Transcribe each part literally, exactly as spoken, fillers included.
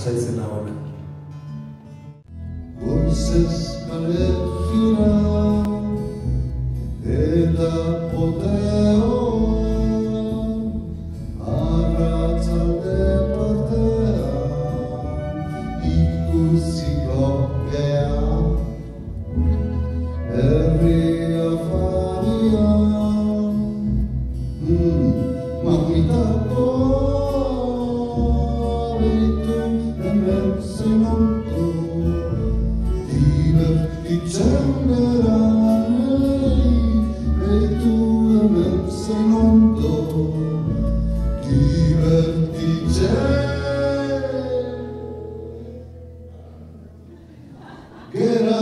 lasaitzen nagoen. Goizez kalejira eta poteoa arratzalde partea ikusiko gea herri afaria magnitako beritu hemen zenontu divertitzen gara beritu hemen zenontu divertitzen gara.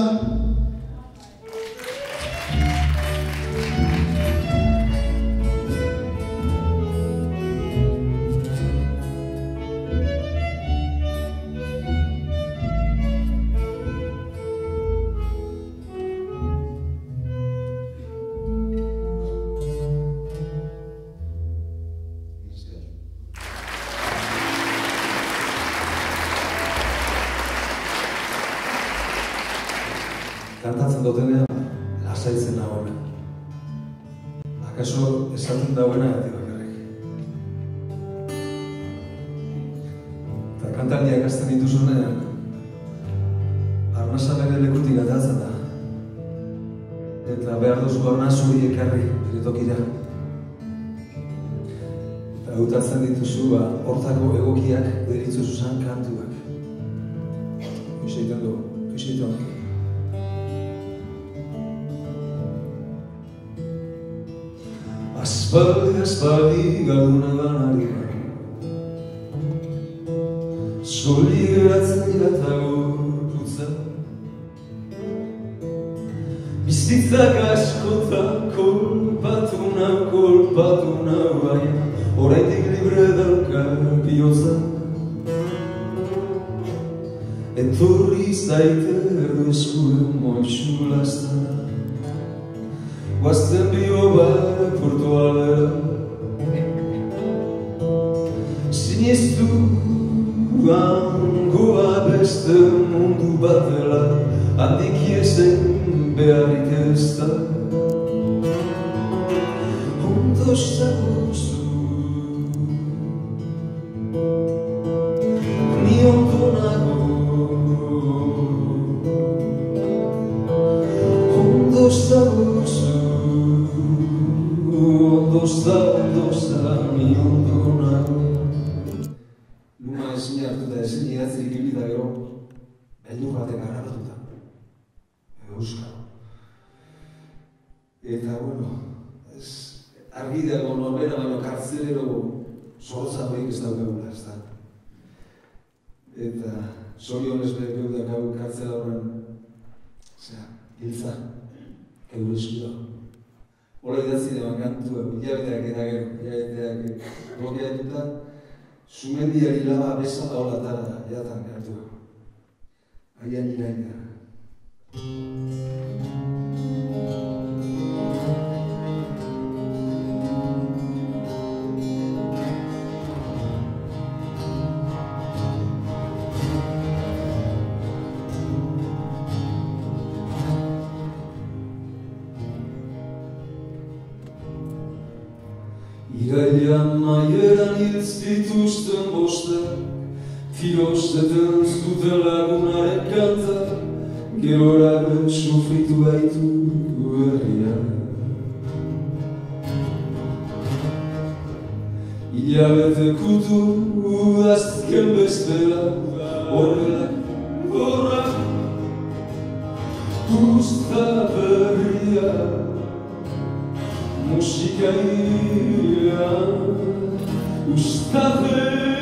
Kantatzen dutenean, lasaitzen nagoen. Akaso esaten dauena gati bakarrik. Eta kantaria ikasten dituzunean, arnasa bere lekutik atatzen da. Eta behar duzu arnaz hori ekarri, bere tokira. Eta hautatzen dituzu, hortako egokiak deritzu zuzan kantuak. Uixeiten du, uixeiten du. Aspaldi, aspaldi, galduna banari Zoli geratzen dira eta gorputzen Bizitzak askotan kolpatu nau, kolpatu nau baina Oraindik libre dauka bihotza Etorri zaite erdu eskuen moitxu lastana Guazten bihoba porto aldera Sinestu hangoa beste mundu bat dela Handik iezen beharrik ez da Ondo zagozu Ni ondo nago Ondo zagozu Dosta, dosta, mi ondo nago Luma ezin hartu da ezin idatzik ibilita gero beldur batek harrapatuta Euskal Eta, bueno, ez argi dago norbera baino kartzelero zorotza horiek ez daukagula, ez da Eta zorionez behar geudak hau kartzela horren Osea, giltza, euro eskuda Hora idatzi deban kantua, hilabeteak eta gero, hilabeteak blokeatuta, sumendiari laba bezala holatara jatan kantua. Aian iraina. Irailean maieran hiltz dituzten bostak, tirosteten zuten lagunaren kanta, gerora sufritu baitu herria. Hilabete kutu azken bestela, horrelak, horrak, usta berria. Musika ira, ustave